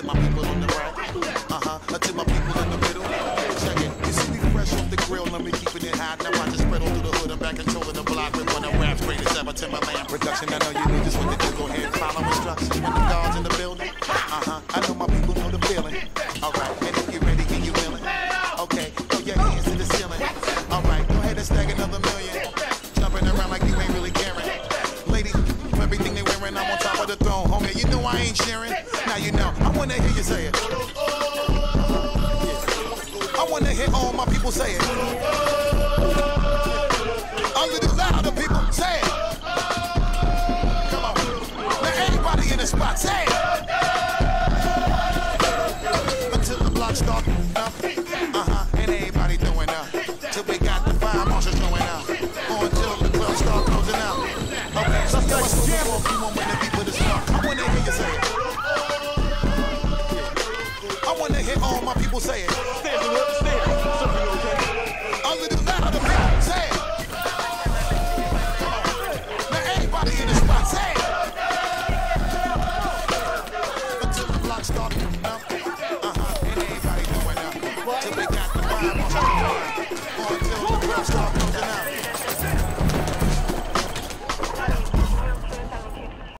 to my people on the right, to my people in the middle. Check it. You see me fresh off the grill, let me keeping it hot. Now I just spread on through the hood. I'm back controlling the block with one of rap's greatest ever. Timberland production. I know you know just what to do. Go ahead, follow instructions. When the guards in the building, I know my people know the feeling. All right, and if you're ready, can you willing? Okay, throw your hands to the ceiling. All right, go ahead and stack another million. Jumping around like you ain't really caring. Ladies, everything they wearing, I'm on top of the throne. Homie, you know I ain't sharing. Now you know, I wanna hear you say it. I wanna hear all my people say it. A little louder, people, say it. Come on. Now everybody in the spot, say it. Until the block start up. And everybody doing up. Till we got the fire marshals going out. Or until the club start closing out. Okay, so yo, it's jam off you want when the people is up. I wanna hear you say it. I wanna hear all my people say it.